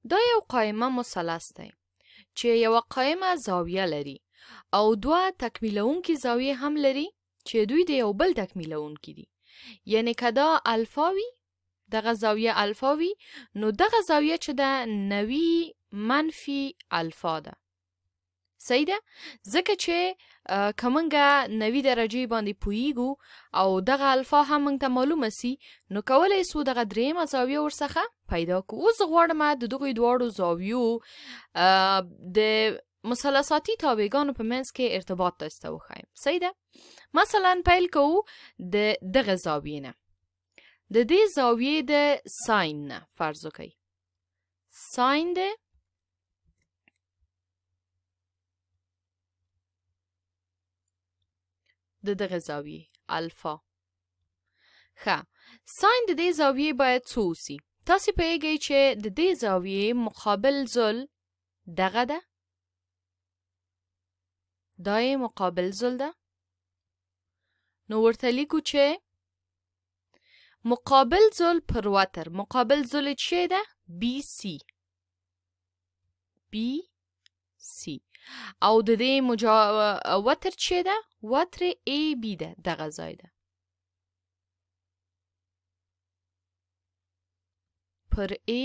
دا یو قایمه مثلث دی چې یوه قایمه زاویه لري او دوه تکمیلونکي زاویې هم لري چې دوی د یو بل تکمیلونکي دي. یعنی که دا الفا وي، دغه زاویه الفا وي، نو دغه زاویه چې ده 90 منفي الفا ده. صحیح ده؟ ځکه چې که موږ 90 درجې باندې پوهیږو او دغه الفا هم موږ ته معلومه سي، نو کولی سو دغه درېیمه زاویه ورڅخه پیدا کړو. اوس غواړم د دغوی دواړو زاویو د مثلثاتي تابعګانو په منځ کې ارتباط تاسو ته وښایم. صحیح ده؟ مثلا پیل کوو د دغه زاویې نه، د دې زاویې د ساین نه فرض وکړئ. ساین ده د دغه زاویې الفا. ښه، ساین د دې زاویې باید څو اوسي؟ تاسې پوهیږئ چې د دې زاویې مقابل ضلع دغه ده، دا یې مقابل ضلع ده. نو ورته لیکو چې مقابل ضلع پر وتر، مقابل ضلع چی ده؟ بی سی. بی سی. او د دې وتر چی ده؟ وتر ای بی ده، دغه ځای ده. پر ای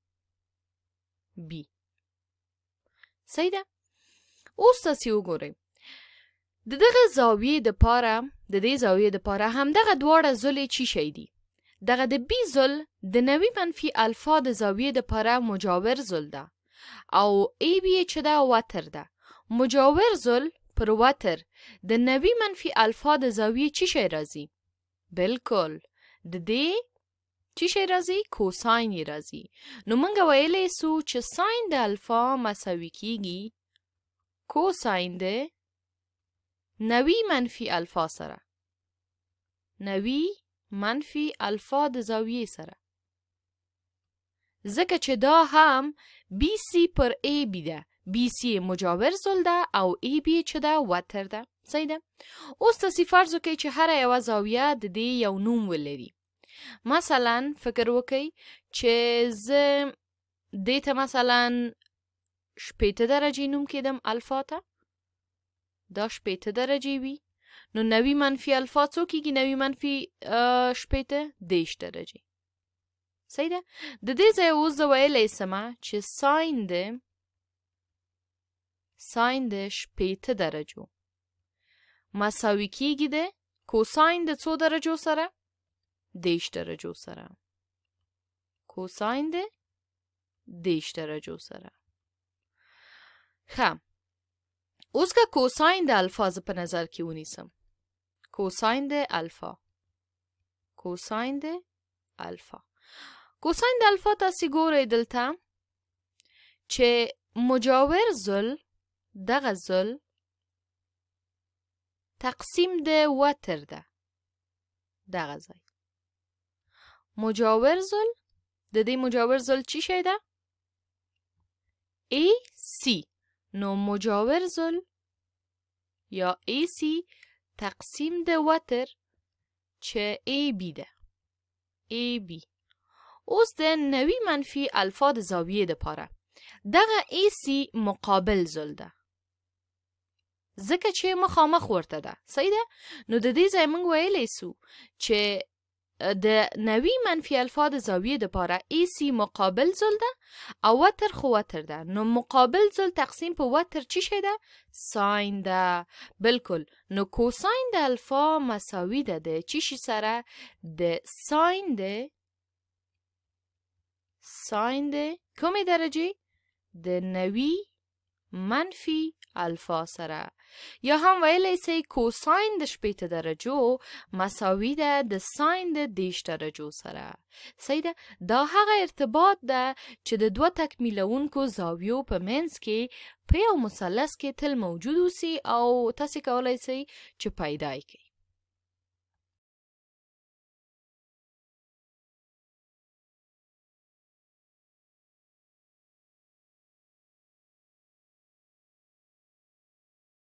بی. صحیح ده؟ اوس تاسې وګورئ د دغه زاویې دپاره، د دې زاویې دپاره همدغه دواړه ضلع چی شی دي؟ دغه د بی ضلع د 90 منفي الفا د زاویې دپاره مجاور ضلع ده او ای بی چې ده وتر ده. مجاور ضلع پر وتر د 90 منفي الفا د زاویې چی شی راځي؟ بلکل د دې چی شی راځي؟ کوساین یې راځي. نو موږ ویلی سو چې ساین د الفا مساوي کیږي کوساین د 90 منفي الفا سره. 90 منفي الفا د زاویې سره، ځکه چې دا هم بی سی پر ای بی ده. بی سی مجاور ضلع ده او ای بی چې ده وتر ده. صحیح ده؟ اوس تاسې فرض وکړئ چې هره یوه زاویه د دې یو نوم ولري. مثلا فکر وکړئ چې زه دې ته مثلا 80 درجې نوم کېدم الفا ته، دا 80 درجې وي، نو 90 منفي الفا څو کېږي؟ 90 منفي 80 30 درجې. صحیح ده؟ د دې ځای اوس زه ویلی سمه چې ساین د 80 درجو مساوي کېږي د کوساین د څو درجو سره؟ 10 درجو سره. کوساین د 10 درجو سره. ښه، اوس که کوساین د الفا زه په نظر کې ونیسم، کوساین د الفا، کوساین د الفا، کوساین د الفا تاسې ګورئ دلته چې مجاور ضلع دغه ضلع تقسیم د وتر ده، دغه ځای مجاور ضلع، د دې مجاور ضلع چی شی ده؟ ای سی. نو مجاور ضلع یا ای سی تقسیم د وتر چې ای بی ده، ای بی. اوس د 90 منفي الفا د زاویې دپاره دغه ای سی مقابل ضلع ده، ځکه چې مخامخ ورته ده. صحیح ده؟ نو د دې ځای موږ ویلی سو چې د 90 منفي الفا د زاویې دپاره ای سی مقابل ضلع ده او وتر خو وتر ده. نو مقابل ضلع تقسیم په وتر چی شی ده؟ ساین ده. بلکل. نو کوساین د الفا مساوي ده د چی شي سره؟ د ساین ده، ساین ده کومې درجې؟ د 90 منفي الفا سره. یا هم ویلی سئ کوساین د 80 درجو مساوي ده د ساین د 10 درجو سره. صحیح ده؟ دا هغه ارتباط ده چې د دوه تکمیلونکو زاویو په منځ کې په یو مثلث کې تل موجود اوسي او تاسې کولی سئ چې پیدا یې کړئ.